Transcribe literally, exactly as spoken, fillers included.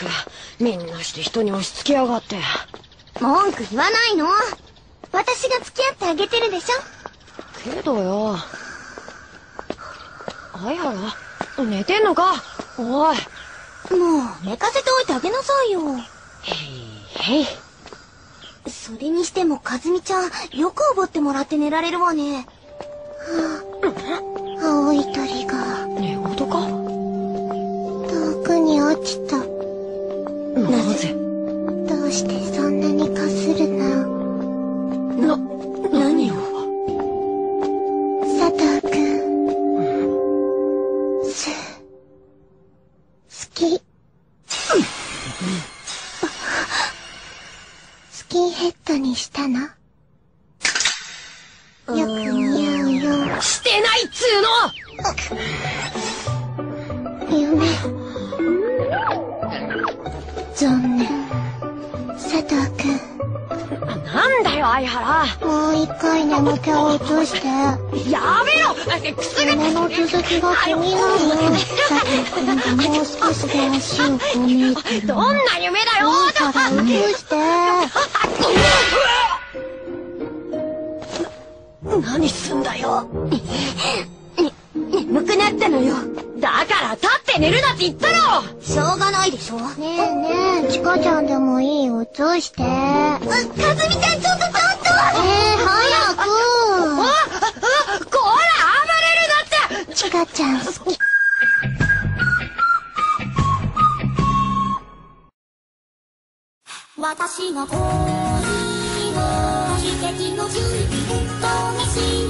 くみんなして人に押し付けやがって。 文句言わないの。私が付き合ってあげてるでしょ。けどよ、相原寝てんのか。おい、 もう寝かせておいてあげなさいよ。 へいへい。 それにしても和美ちゃんよくおぼってもらって寝られるわね。はあ、青い鳥が寝言か。 遠くに落ちた。 なぜ。 どうしてそんなにかするの。 な、何を。 佐藤くん、す、好き。スキンヘッドにしたの。よく似合うよ。 してないっつーの。夢。残念。佐藤くん。 なんだよ相原。 もう一回眠気を落として。 やめろ。くすぐ夢の続きが気になる。佐藤くんがもう少しで足をこねいてる。 どんな夢だよ。 いいから落として。 何すんだよ。 眠くなったのよ。 だから立って寝るなって言ったろ。 しょうがないでしょ。ねえねえ、チカちゃんでもいい。映して。かずみちゃん、ちょっとちょっと。えー、早く。 ああ、こら暴れるなって。 チカちゃん好き。私が恋をして気の準備とめし